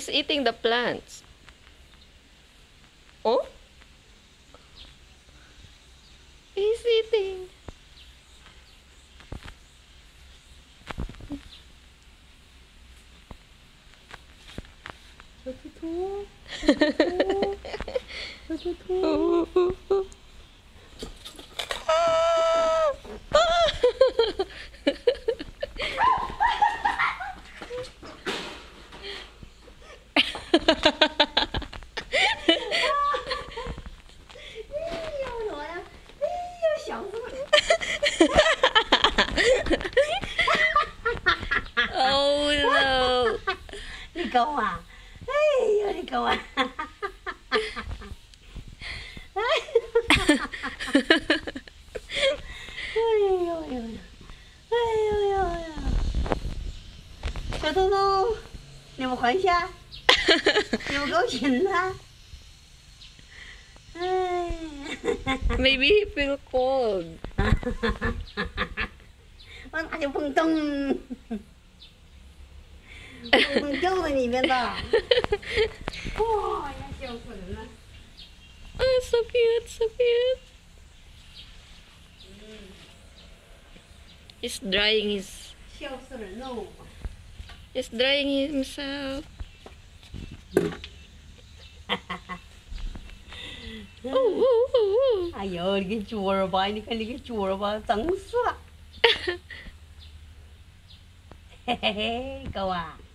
He's eating the plants. Oh? He's eating. Oh no! 你搞啊！哎呦，你搞啊！哎呦呦！哎呦呦呦！小豆豆，你们欢喜啊？你们高兴啊？哎。 Maybe he feel cold. 我拿就蹦咚，蹦掉在里面的。哇呀，笑死人了！ Oh, so cute, so cute. He's drying his. 笑死人喽！ He's drying himself. Oh, oh, oh, oh. 哎呦，你个脚儿吧，你看你个脚儿吧，脏死了。嘿嘿嘿，狗啊！